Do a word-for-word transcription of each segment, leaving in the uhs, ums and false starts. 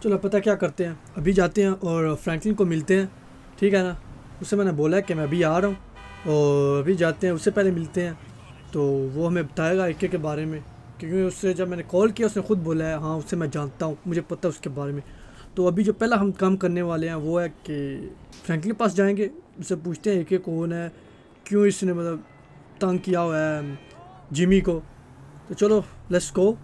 चलो पता क्या करते हैं, अभी जाते हैं और फ्रैंकलिन को मिलते हैं, ठीक है ना। उससे मैंने बोला है कि मैं अभी आ रहा हूँ और अभी जाते हैं, उससे पहले मिलते हैं। तो वो हमें बताएगा एक के बारे में, क्योंकि उससे जब मैंने कॉल किया उसने खुद बोला है हाँ उससे मैं जानता हूँ, मुझे पता है उसके बारे में। तो अभी जो पहला हम काम करने वाले हैं वो है कि फ्रैंकलिन के पास जाएंगे, उससे पूछते हैं एक एक कौन है, क्यों इसने मतलब तंग किया हुआ है जिमी को। तो चलो लेट्स गो।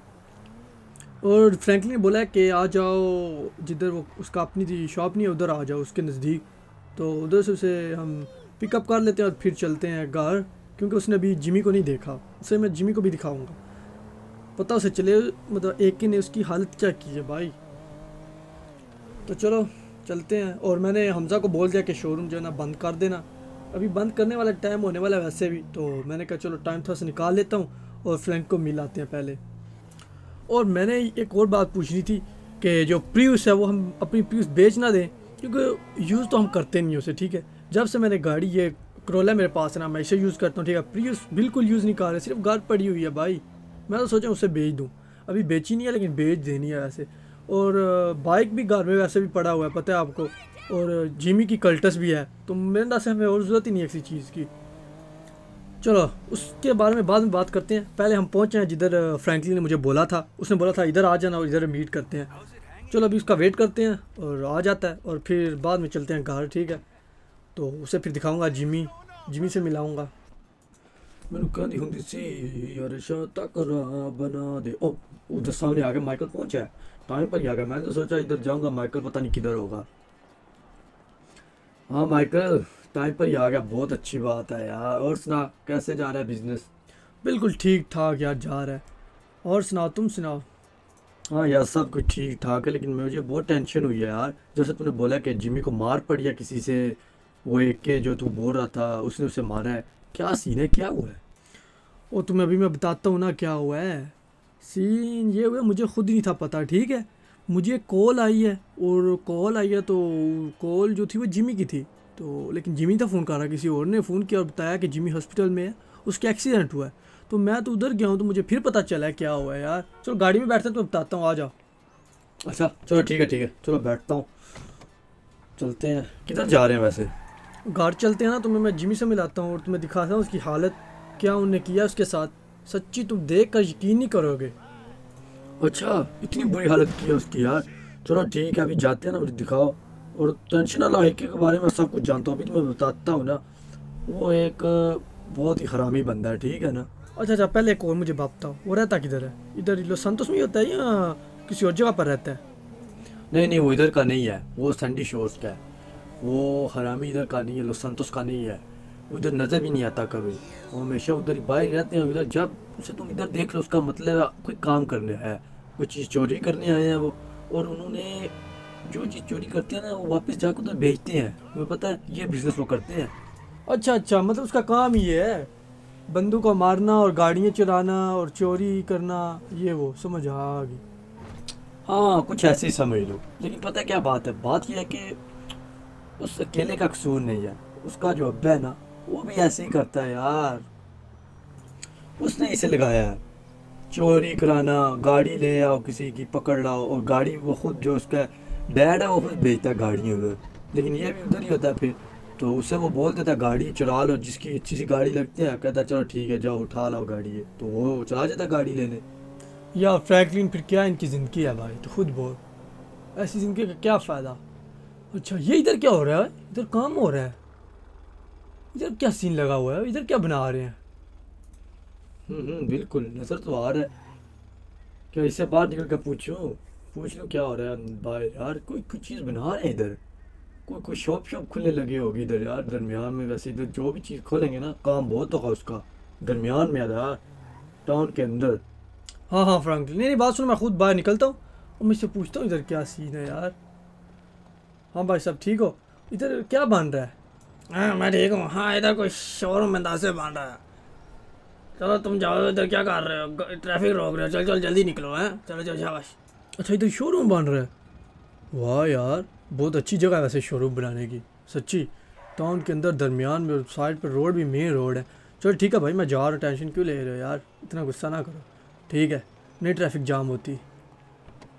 और फ्रैंकलिन ने बोला है कि आ जाओ जिधर वो उसका अपनी थी शॉप नहीं है उधर आ जाओ उसके नज़दीक। तो उधर से उसे हम पिकअप कर लेते हैं और फिर चलते हैं घर, क्योंकि उसने अभी जिमी को नहीं देखा। उसे मैं जिमी को भी दिखाऊंगा, पता उसे चले मतलब एक ही ने उसकी हालत क्या की है भाई। तो चलो चलते हैं। और मैंने हमज़ा को बोल दिया कि शोरूम जो है ना बंद कर देना, अभी बंद करने वाला टाइम होने वाला है वैसे भी। तो मैंने कहा चलो टाइम थोड़ा सा निकाल लेता हूँ और फ्रैंक को मिल आते हैं पहले। और मैंने एक और बात पूछनी थी कि जो प्रियस है वो हम अपनी प्रियस बेच ना दें, क्योंकि यूज़ तो हम करते नहीं उसे, ठीक है। जब से मैंने गाड़ी ये करोला मेरे पास है ना मैं इसे यूज़ करता हूँ, ठीक है। प्रियस बिल्कुल यूज़ नहीं कर रहे, सिर्फ घर पड़ी हुई है भाई। मैं तो सोचा उसे बेच दूँ, अभी बेची नहीं है लेकिन बेच देनी है वैसे। और बाइक भी घर में वैसे भी पड़ा हुआ है पता है आपको, और जिमी की कल्टस भी है, तो मेरे अंदाज से हमें और ज़रूरत ही नहीं है किसी चीज़ की। चलो उसके बारे में बाद में बात करते हैं, पहले हम पहुंचे हैं जिधर फ्रैंकलिन ने मुझे बोला था। उसने बोला था इधर आ जाना और इधर मीट करते हैं। चलो अभी उसका वेट करते हैं और आ जाता है और फिर बाद में चलते हैं घर, ठीक है। तो उसे फिर दिखाऊंगा जिमी, जिमी से मिलाऊंगा। मैंने कहनी होंगी सी यार शाता करा बना दे। ओ उधर सामने आ गया, माइकल पहुंचा है, टाइम पर ही आ गया। मैंने तो सोचा इधर जाऊंगा, माइकल पता नहीं किधर होगा। हाँ माइकल टाइम पर ही आ गया, बहुत अच्छी बात है यार। और सुना कैसे जा रहा है बिजनेस? बिल्कुल ठीक ठाक यार जा रहा है। और सुनाओ तुम सुनाओ। हाँ यार सब कुछ ठीक ठाक है, लेकिन मुझे बहुत टेंशन हुई है यार। जैसे तूने बोला कि जिमी को मार पड़ी है किसी से, वो एक के जो तू बोल रहा था उसने उसे मारा है, क्या सीन है, क्या हुआ है? वो तुम्हें अभी मैं बताता हूँ ना क्या हुआ है। सीन ये हुआ मुझे खुद नहीं था पता, ठीक है। मुझे कॉल आई है और कॉल आई है तो कॉल जो थी वो जिमी की थी। तो लेकिन जिमी था फ़ोन कर रहा, किसी और ने फ़ोन किया और बताया कि जिमी हॉस्पिटल में है, उसका एक्सीडेंट हुआ है। तो मैं तो उधर गया हूँ तो मुझे फिर पता चला है क्या हुआ है यार। चलो गाड़ी में बैठते तो बताता हूँ, आ जाओ। अच्छा चलो ठीक है ठीक है, चलो बैठता हूँ, चलते हैं। किधर जा रहे हैं वैसे? घर चलते हैं ना, तुम्हें मैं जिमी से मिलाता हूँ और तुम्हें दिखाता हूँ उसकी हालत क्या उन्हें किया उसके साथ। सच्ची तुम देख कर यकीन नहीं करोगे। अच्छा इतनी बुरी हालत की है उसकी यार। चलो ठीक है अभी जाते हैं ना, मुझे दिखाओ। और टेंशन ना लो, एक के बारे में सब कुछ जानता हूँ, अभी तुम्हें बताता हूँ ना। वो एक बहुत ही हरामी बंदा है, ठीक है ना। अच्छा अच्छा पहले एक और मुझे बात बताओ, वो रहता किधर है? इधर लो संतोष में होता है या किसी और जगह पर रहता है? नहीं नहीं वो इधर का नहीं है, वो सैंडी शोर्स का है। वो हरामी इधर का नहीं है, लॉस संतोष का नहीं है। उधर नज़र भी नहीं आता कभी, वो हमेशा उधर ही बाहर रहते हैं। उधर जब उसे तुम इधर देख लो उसका मतलब है कोई काम करने है, कोई चीज़ चोरी करने आए हैं वो। और उन्होंने जो चीज़ चोरी करते हैं ना वो वापस जाकर उधर बेचते हैं, तुम्हें पता है ये बिजनेस वो करते हैं। अच्छा अच्छा मतलब उसका काम ये है बंदूक को मारना और गाड़ियाँ चुराना और चोरी करना, ये वो समझ आ गई। हाँ कुछ ऐसे ही समझ लो, लेकिन पता है क्या बात है, बात यह है कि उस अकेले का कसूर नहीं है, उसका जो अब्बा है ना वो भी ऐसे ही करता है यार। उसने इसे लगाया है चोरी कराना, गाड़ी ले आओ किसी की पकड़ लाओ, और गाड़ी वो खुद जो उसका डैड है वो खुद बेचता है गाड़ियाँ उधर, लेकिन ये भी उधर ही होता है फिर। तो उसे वो बोल देता है गाड़ी चुरा लो, जिसकी अच्छी सी गाड़ी लगती है कहता है चलो ठीक है जाओ उठा लो गाड़ी है, तो वो चला जाता है गाड़ी लेने। यार फ्रैंकलिन फिर क्या इनकी ज़िंदगी है भाई, तो खुद बोल, ऐसी ज़िंदगी का क्या फ़ायदा। अच्छा ये इधर क्या हो रहा है, इधर काम हो रहा है, इधर क्या सीन लगा हुआ है, इधर क्या बना रहे हैं? हम्म हम्म, बिल्कुल नजर तो आ रहा है। क्या इससे बाहर निकल कर पूछूं, पूछ लो क्या हो रहा है भाई यार। कोई कुछ चीज़ बना रहे हैं इधर, कोई कोई शॉप शॉप खुलने लगी होगी इधर यार दरमियान में। वैसे इधर जो भी चीज़ खोलेंगे ना काम बहुत होगा उसका, दरमियान में यार, टाउन के अंदर। हाँ हाँ फ्रैंकलिन नहीं नहीं बात सुनो, मैं खुद बाहर निकलता हूँ और मुझसे पूछता हूँ इधर क्या सीन है यार। हाँ भाई सब ठीक हो, इधर क्या बन रहा है? हाँ मैं ठीक हूँ। हाँ इधर कोई शोरूम अंदाजे बन रहा है। चलो तुम जाओ, इधर क्या कर रहे हो, ट्रैफिक रोक रहे हो, चल चल जल्दी निकलो हैं, चलो चलो शाबाश। अच्छा इधर शोरूम बन रहा है, वाह यार बहुत अच्छी जगह है वैसे शोरूम बनाने की, सच्ची। टाउन के अंदर दरमियान में, साइड पर रोड भी मेन रोड है। चलो ठीक है भाई मैं जा रहा हूँ, टेंशन क्यों ले रहे हो यार, इतना गुस्सा ना करो, ठीक है नहीं ट्रैफिक जाम होती।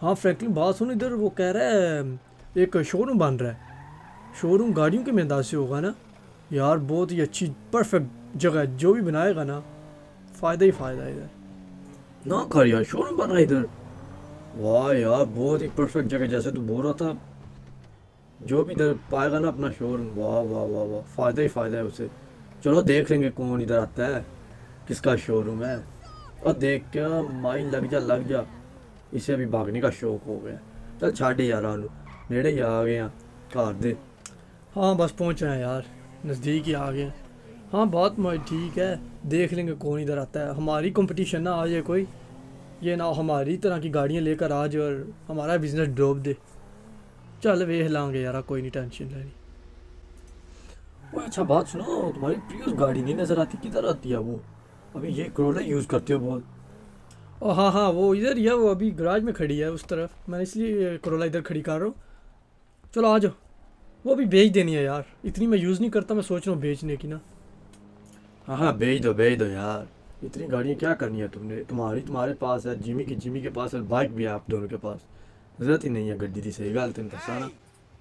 हाँ फ्रैंकलिन बात सुन, इधर वो कह रहा है एक शोरूम बन रहा है। शोरूम गाड़ियों के अंदाज से होगा ना यार, बहुत ही अच्छी परफेक्ट जगह है। जो भी बनाएगा ना फ़ायदा ही फ़ायदा है इधर। ना कर यार, शोरूम बना इधर। वाह यार बहुत ही परफेक्ट जगह, जैसे तू बोल रहा था। जो भी इधर पाएगा ना अपना शोरूम, वाह वाह वाह वाह, फ़ायदा ही फ़ायदा है उसे। चलो देख लेंगे कौन इधर आता है, किसका शोरूम है। और देख क्या माइन लग जा लग जा, इसे अभी भागने का शौक हो गया। चल छाड़ यार, आलू नेड़े ही आ गए हैं घर दे। हाँ बस पहुँच रहे हैं यार, नज़दीक ही आ गए हैं। हाँ बात मैं ठीक है, देख लेंगे कौन इधर आता है। हमारी कंपटीशन ना आ जाए कोई, ये ना हमारी तरह की गाड़ियाँ लेकर आ जाए और हमारा बिजनेस डूब दे। चल वेख लांगे यार, कोई नहीं टेंशन लेनी। वो अच्छा बात सुनो, तुम्हारी प्रियस गाड़ी नहीं नज़र आती, किधर आती है वो? अभी ये करोला यूज़ करते हो बहुत। ओ हाँ हाँ, वो इधर ही है, वो अभी गराज में खड़ी है उस तरफ, मैं इसलिए करोला इधर खड़ी कर रहा हूँ। चलो आ जाओ। वो भी बेच देनी है यार, इतनी मैं यूज़ नहीं करता, मैं सोच रहा हूँ बेचने की ना। हाँ हाँ बेच दो बेच दो यार, इतनी गाड़ियाँ क्या करनी है तुमने? तुम्हारी तुम्हारे पास है, जिमी की जिमी के पास है, बाइक भी है आप दोनों के पास। जरूरत ही नहीं है गड्डी की। सही गल तेन दसा ना।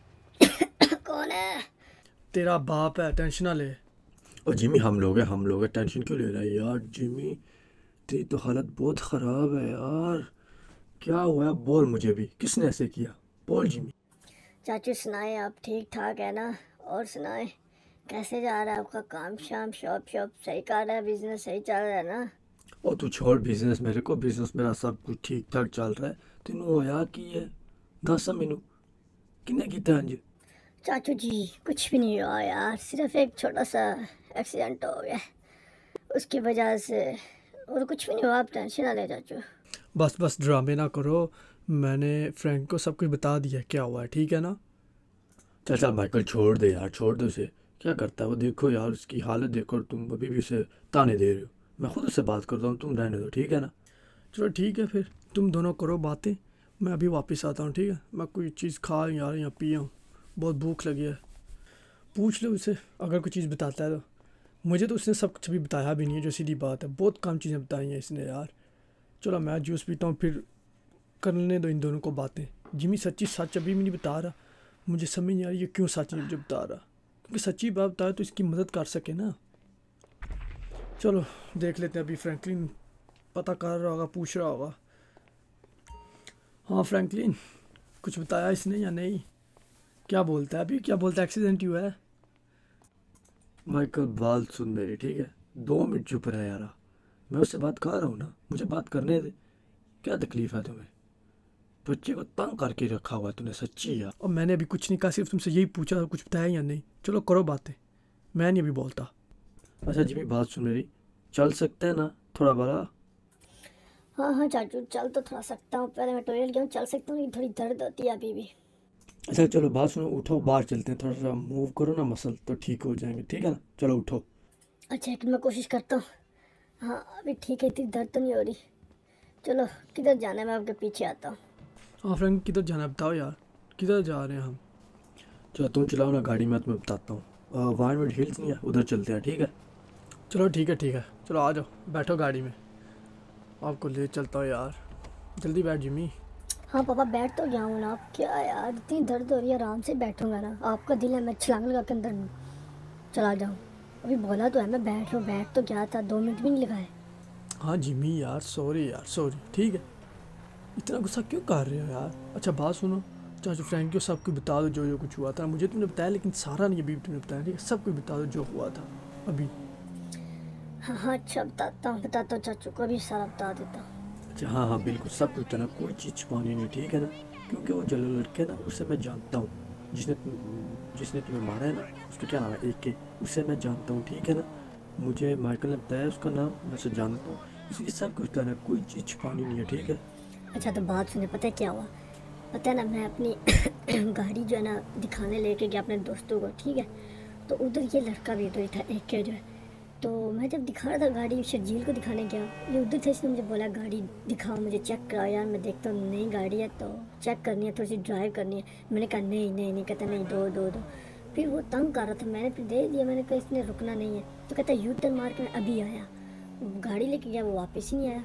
कौन है? तेरा बाप है, टेंशन ना ले। और जिमी हम लोग हैं हम लोग हैं, टेंशन क्यों ले रहा है यार? जिमी तेरी तो हालत बहुत ख़राब है यार, क्या हुआ है? बोल मुझे भी, किसने ऐसे किया? बोल जिमी। चाचू सुनाए, आप ठीक ठाक है ना? और सुनाए, कैसे जा रहा है आपका काम शाम? शॉप शॉप सही कर रहा है? बिजनेस सही चल रहा है ना? और तू छोड़ बिजनेस मेरे को, बिजनेस मेरा सब कुछ ठीक ठाक चल रहा है। तेनू होया की है? दस मैनू किन्ने कीता अंज? चाचू जी कुछ भी नहीं हुआ यार, सिर्फ एक छोटा सा एक्सीडेंट हो गया उसकी वजह से, और कुछ भी नहीं हुआ, आप टेंशन ना ले चाचू। बस बस ड्रामे ना करो, मैंने फ्रैंक को सब कुछ बता दिया क्या हुआ है, ठीक है ना? चल चल माइकल छोड़ दे यार, छोड़ दे उसे। क्या करता है वो? देखो यार उसकी हालत देखो, और तुम अभी भी उसे ताने दे रहे हो। मैं खुद उससे बात करता हूँ, तुम रहने दो, ठीक है ना? चलो ठीक है फिर, तुम दोनों करो बातें, मैं अभी वापस आता हूँ, ठीक है? मैं कोई चीज़ खा यार या पिया हूँ, बहुत भूख लगी है। पूछ लो उसे अगर कोई चीज़ बताता है तो। मुझे तो उसने सब कुछ भी बताया भी नहीं है, जो सीधी बात है, बहुत कम चीज़ें बताई हैं इसने यार। चलो मैं जूस पीता हूँ, फिर करने दो इन दोनों को बातें। जिमी सच्ची सच अभी भी नहीं बता रहा, मुझे समझ नहीं आ रही ये क्यों सच नहीं मुझे बता रहा, क्योंकि सच्ची बात बताए तो इसकी मदद कर सके ना। चलो देख लेते हैं, अभी फ्रैंकलिन पता कर रहा होगा, पूछ रहा होगा। हाँ फ्रैंकलिन, कुछ बताया इसने या नहीं? क्या बोलता है अभी, क्या बोलता है? एक्सीडेंट हुआ है? माइकल बात सुन मेरी, ठीक है? दो मिनट चुप रहे यार, मैं उससे बात कर रहा हूँ ना, मुझे बात करने दे। क्या तकलीफ़ है तुम्हें? बच्चे को तंग करके रखा हुआ है तूने, सच्ची यार। और मैंने अभी कुछ नहीं कहा, सिर्फ तुमसे यही पूछा, कुछ बताया या नहीं? चलो करो बातें, मैं नहीं अभी बोलता। अच्छा जिमी बात सुन मेरी, चल सकते हैं ना थोड़ा बड़ा? हाँ हाँ चाचू, चल तो थोड़ा सकता हूँ, पहले मैं टॉयलेट गया हूँ, चल सकता हूँ, थोड़ी दर्द होती है अभी भी। अच्छा चलो बात सुनो, उठो बाहर चलते हैं, थोड़ा सा मूव करो ना, मसल तो ठीक हो जाएंगे, ठीक है ना? चलो उठो। अच्छा एक मिनट मैं कोशिश करता हूँ। हाँ अभी ठीक है, इतनी दर्द तो नहीं हो रही। चलो किधर जाना है, मैं आपके पीछे आता हूँ। हाँ फ्रेंड किधर जाना है बताओ यार, किधर जा रहे हैं हम? चलो तुम चलाओ ना गाड़ी, मैं तुम्हें बताता हूँ। वाइनवुड हिल्स नहीं है, उधर चलते हैं, ठीक है? चलो ठीक है ठीक है, चलो आ जाओ, बैठो गाड़ी में, आपको ले चलता हूँ यार। जल्दी बैठ जिमी। हाँ पापा बैठ तो गया हूँ ना, आप क्या यार इतनी दर्द हो रही है, आराम से बैठूंगा ना, आपका दिल है मैं छलांग लगा के अंदर चला जाऊँ? अभी बोला तो है मैं बैठ रहा हूँ, बैठ तो गया था, दो मिनट भी नहीं लगाए। हाँ जिमी यार सॉरी यार सॉरी, ठीक है? इतना गुस्सा क्यों कर रहे हो यार? अच्छा बात सुनो, चाचू फ्रैंक को सब कुछ बता दो जो जो कुछ हुआ था। मुझे तुमने बताया लेकिन सारा नहीं अभी तुमने बताया, ठीक है? सब कुछ बता दो जो हुआ था अभी। हाँ हाँ अच्छा बताता हूँ बताता हूँ चाचू को, अभी सारा बता देता हूँ। अच्छा हाँ हाँ बिल्कुल सब कुछ ना, कोई चीज़ छुपानी नहीं, ठीक है ना? क्योंकि वो जलो लड़के ना, उससे मैं जानता हूँ, जिसने जिसने तुम्हें मारा है ना, उसका क्या नाम है, एक के, उससे मैं जानता हूँ, ठीक है ना? मुझे माइकल ने बताया उसका नाम, मैं उसे जानता हूँ, इसलिए सब कुछ करना, कोई चीज़ छुपानी नहीं है, ठीक है? अच्छा तो बात सुने, पता है क्या हुआ? पता है ना, मैं अपनी गाड़ी जो है ना दिखाने लेके गया अपने दोस्तों को, ठीक है? तो उधर ये लड़का भी उधर ही था एक के जो है, तो मैं जब दिखा रहा था गाड़ी शर्जील को दिखाने गया, ये उधर थे, इसने मुझे बोला गाड़ी दिखाओ, मुझे चेक कराओ यार। मैं देखता हूँ नई गाड़ी है तो चेक करनी है, थोड़ी सी ड्राइव करनी है। मैंने कहा नहीं नहीं नहीं, कहता नहीं दो दो दो। फिर वो तंग कर रहा था, मैंने फिर दे दिया, मैंने कहा इसने रुकना नहीं है, तो कहता यू टर्न मार के मैं अभी आया, गाड़ी लेके गया, वो वापस ही नहीं आया।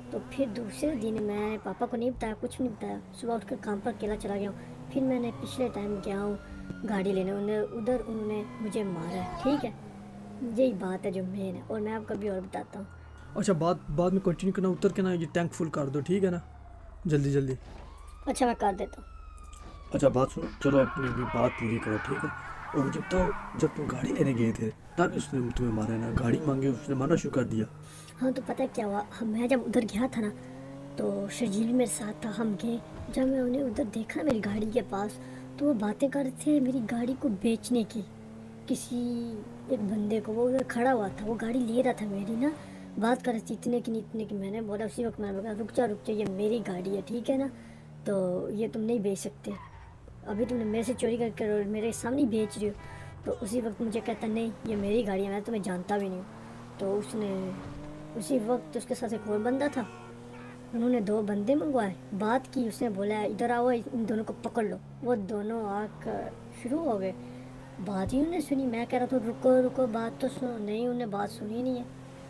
तो फिर दूसरे दिन मैं पापा को नहीं बताया, कुछ नहीं बताया, सुबह उठकर काम पर अकेला चला गया हूँ। फिर मैंने पिछले टाइम गया हूँ गाड़ी लेने, उन्हें उधर उन्होंने मुझे मारा है, ठीक है। यही बात है जो मेन है, और मैं आपको अभी और बताता हूँ। अच्छा, बात बाद में कंटिन्यू करना, उतर के ना ये टैंक फुल कर दो, ठीक है ना, जल्दी जल्दी। अच्छा मैं कर देता हूँ। अच्छा बात सुनो, चलो अपनी भी बात पूरी करो, ठीक है। और जब तो जब तुम गाड़ी लेने गए थे तब उसने तुम्हें मारा ना, गाड़ी मांगी उसने मारना शुरू कर दिया। हाँ तो पता है क्या हुआ, हम मैं जब उधर गया था ना तो शर्जील भी मेरे साथ था, हम गए। जब मैं उन्हें उधर देखा मेरी गाड़ी के पास, तो वो बातें कर रहे थे मेरी गाड़ी को बेचने की, किसी एक बंदे को। वो उधर खड़ा हुआ था, वो गाड़ी ले रहा था मेरी ना, बात कर रहे थे इतने की नहीं इतने की। मैंने बोला उसी वक्त, मैंने बोला रुक जा रुक जा, ये मेरी गाड़ी है, ठीक है ना, तो ये तुम नहीं बेच सकते, अभी तुमने मेरे से चोरी करके और मेरे सामने बेच रही हो। तो उसी वक्त मुझे कहता नहीं ये मेरी गाड़ी है, मैं तुम्हें जानता भी नहीं हूँ। तो उसने उसी वक्त उसके साथ एक और बंदा था, उन्होंने दो बंदे मंगवाए, बात की, उसने बोला इधर आओ इन दोनों को पकड़ लो। वो दोनों आकर शुरू हो गए, बात ही उन्हें सुनी। मैं कह रहा था रुको रुको बात तो सुनो, नहीं उन्हें बात सुनी नहीं है।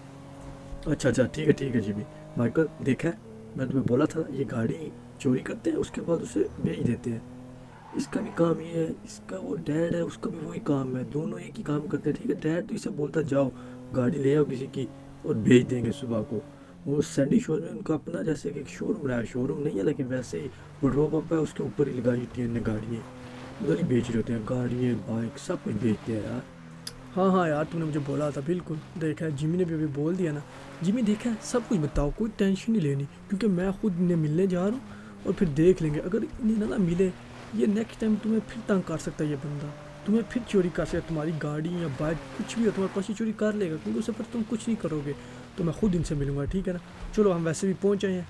अच्छा अच्छा ठीक है ठीक है जी भी माइकल, देखा है मैं तुम्हें बोला था ये गाड़ी चोरी करते हैं उसके बाद उसे बेच देते हैं। इसका भी काम ये है, इसका वो डैड है उसका भी वही काम है, दोनों एक ही काम करते हैं, ठीक है। डैड तो इसे बोलता जाओ गाड़ी ले आओ किसी की और बेच देंगे सुबह को। वो सैंडी शोर में उनका अपना जैसे कि एक शोरूम रहा है, शोरूम नहीं है लेकिन वैसे ही पेट्रोल पंप है, उसके ऊपर ही लगाई होती है गाड़ियाँ, उधर ही बेच रहे होते हैं, गाड़ियाँ बाइक सब कुछ बेचते हैं यार। हाँ हाँ यार तूने मुझे बोला था, बिल्कुल देखा है, जिमी ने भी अभी बोल दिया ना। जिमी देखा है, सब कुछ बताओ, कोई टेंशन नहीं लेनी, क्योंकि मैं खुद इन्हें मिलने जा रहा हूँ और फिर देख लेंगे। अगर इन्हें ना, ना मिले, ये नेक्स्ट टाइम तुम्हें फिर तंग कर सकता है, ये बंदा तुम्हें फिर चोरी कर सकता है, तुम्हारी गाड़ी या बाइक कुछ भी हो तुम्हारे पास चोरी कर लेगा, क्योंकि उसे पर तुम कुछ नहीं करोगे। तो मैं खुद इनसे मिलूंगा, ठीक है ना। चलो हम वैसे भी पहुँच आए हैं,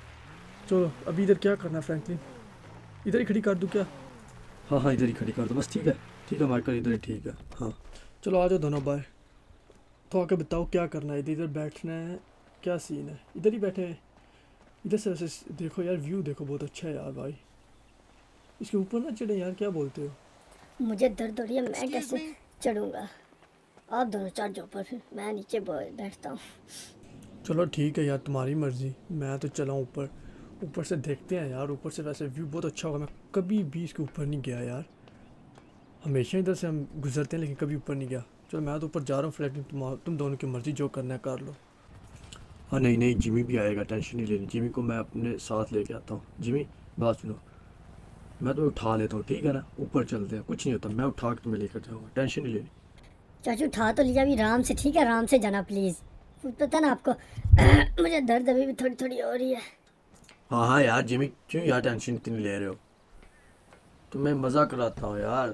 चलो अभी इधर क्या करना है फ्रैंकलिन, इधर ही खड़ी कर दूँ क्या? हाँ हाँ इधर ही खड़ी कर दो बस, ठीक है ठीक है माइकल, इधर ही ठीक है। हाँ चलो आ जाओ दोनों बाय, तो आके बताओ क्या करना है, इधर इधर बैठना है, क्या सीन है, इधर ही बैठे हैं। इधर से वैसे देखो यार, व्यू देखो बहुत अच्छा है यार भाई, इसके ऊपर ना चढ़े यार, क्या बोलते हो? मुझे दर्द हो रही है, मैं कैसे चढ़ूँगा, आप दोनों चढ़ जाओ पर, फिर मैं नीचे बैठता हूँ। चलो ठीक है यार तुम्हारी मर्जी, मैं तो चला ऊपर, ऊपर से देखते हैं यार, ऊपर से वैसे व्यू बहुत अच्छा होगा। मैं कभी भी इसके ऊपर नहीं गया यार, हमेशा इधर से हम गुजरते हैं लेकिन कभी ऊपर नहीं गया। चलो मैं तो ऊपर जा रहा हूँ फ्लैट, तुम तुम दोनों की मर्जी, जो करना है कर लो। हाँ नहीं नहीं जिमी भी आएगा, टेंशन नहीं लेनी, जिमी को मैं अपने साथ लेके आता हूँ। जिमी बात सुनो, मैं तुम्हें उठा लेता हूँ, ठीक है ना, ऊपर चलते हैं, कुछ नहीं होता, मैं उठा के तुम्हें लेकर जाऊँगा, टेंशन नहीं लेनी। चाचू उठा तो लिया, अभी आराम से, ठीक है, आराम से जाना प्लीज़, पता ना आपको मुझे दर्द अभी भी थोड़ी थोड़ी हो रही है। हाँ हाँ यार जिमी, क्यों यार टेंशन इतनी ले रहे हो, तुम्हें मज़ा कराता हूँ यार।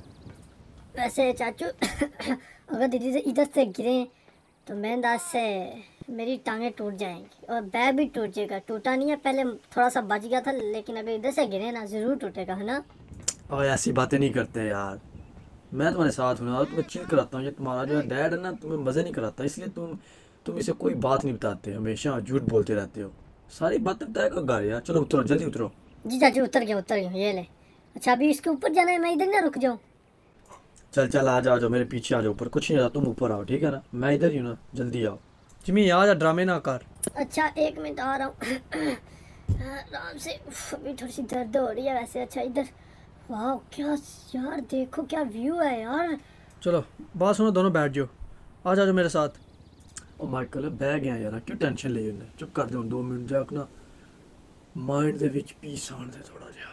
वैसे चाचू अगर दीदी से इधर से गिरे तो मैं अंदाज से मेरी टांगें टूट जाएंगी और बैग भी टूट जाएगा। टूटा नहीं है, पहले थोड़ा सा बच गया था, लेकिन अगर इधर से गिरे ना ज़रूर टूटेगा, है ना। और ऐसी बातें नहीं करते यार, मैं तुम्हारे साथ हूँ ना, और तुम्हें चिल कराता हूँ। ये तुम्हारा जो है डैड है ना, तुम्हें मज़े नहीं कराता, इसलिए तुम तुम इसे कोई बात नहीं बताते, हमेशा झूठ बोलते रहते हो, सारी बातें बताया कर यार। चलो उतरो, जल्दी उतरो। जी चाचू उतर गया उतर गया, ये ले। अच्छा अभी इसके ऊपर जाना है, मैं इधर ना रुक जाऊँ? चल चल आ जाओ, जाओ मेरे पीछे आ जाओ, ऊपर कुछ नहीं होता, तुम ऊपर आओ, ठीक है ना, मैं इधर ही हूँ ना, जल्दी आओ। जिमी आ जा, ड्रामे ना कर। अच्छा एक मिनट आ रहा हूँ आराम से, उफ, अभी थोड़ी सी दर्द हो रही है वैसे। अच्छा इधर, वाह क्या यार, देखो क्या व्यू है यार। चलो बात सुनो, दोनों बैठ जाओ, आ जाओ मेरे साथ। ओ माइकल बैग है यार, क्यों टेंशन ले उन्हें, चुप कर दो दो मिनट जाक ना, माइंड दे विच पीस आने दे थोड़ा जा।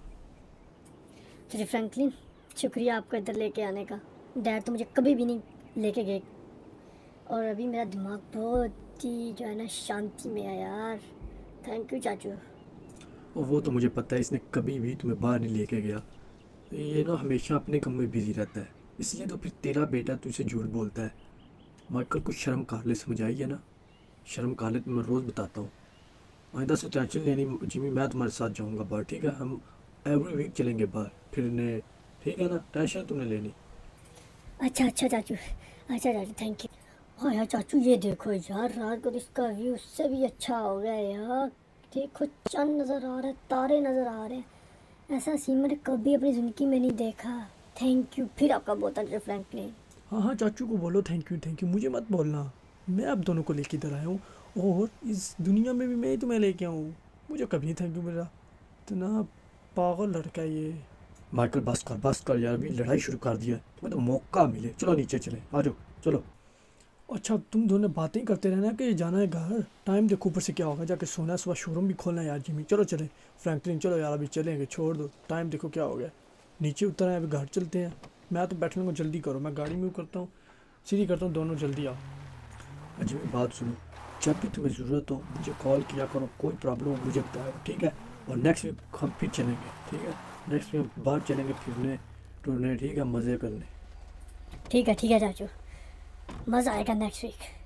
चलिए फ्रैंकलिन, शुक्रिया आपको इधर लेके आने का, डैड तो मुझे कभी भी नहीं लेके गए, और अभी मेरा दिमाग बहुत ही जो है ना शांति में है यार। थैंक यू चाचू। और वो तो मुझे पता है, इसने कभी भी तुम्हें बाहर नहीं लेके गया, ये ना हमेशा अपने कम में बिजी रहता है, इसलिए तो फिर तेरा बेटा तुझसे झूठ बोलता है। माइकल कुछ शर्म कर ले, समझ आई है ना, शर्म कर ले, तो मैं रोज़ बताता हूँ। आइंदा से टेंशन लेनी जिमी, मैं तुम्हारे साथ जाऊँगा बाहर, ठीक है, हम एवरी वीक चलेंगे बाहर फिरने, ठीक है ना, टेंशन तुमने लेनी। अच्छा अच्छा चाचू, अच्छा चाचू थैंक यू। हाँ यार चाचू ये देखो यार, रात को इसका व्यू उससे भी अच्छा हो गया यार, देखो चंद नज़र आ रहा है, तारे नज़र आ रहे हैं, ऐसा सीन मैंने कभी अपनी ज़िंदगी में नहीं देखा। थैंक यू फिर आपका बहुत अच्छा फ्रैंकलिन। हाँ हाँ चाचू को बोलो थैंक यू थैंक यू, मुझे मत बोलना, मैं अब दोनों को लेके इधर आया हूँ और इस दुनिया में भी मैं ही तुम्हें लेके आऊँ, मुझे कभी नहीं था कि मेरा इतना पागल लड़का है ये। माइकल बस कर बस कर यार, अभी लड़ाई शुरू कर दिया है, तुम्हें तो मौका मिले, चलो नीचे चले, आ जाओ चलो। अच्छा तुम दोनों बातें ही करते रहना कि जाना है घर, टाइम देखो ऊपर से क्या होगा, जाके सोना है, सुबह शोरूम भी खोलना है यार जिमी। चलो चले फ्रैंकलिन, चलो यार अभी चलेंगे, छोड़ दो टाइम देखो क्या हो गया, नीचे उतर आए, अभी घर चलते हैं। मैं तो बैठने को जल्दी करो, मैं गाड़ी मूव करता हूँ, सीधी करता हूँ, दोनों जल्दी आओ। अजी मेरी बात सुनो, जब भी तुम्हें ज़रूरत हो मुझे कॉल किया करो, कोई प्रॉब्लम हो मुझे बताओ, ठीक है। और नेक्स्ट वीक हम फिर चलेंगे, ठीक है, नेक्स्ट वीक बाहर चलेंगे फिरने टूरने, ठीक है, मज़े करने। ठीक है ठीक है चाचू, मज़ा आएगा नेक्स्ट वीक।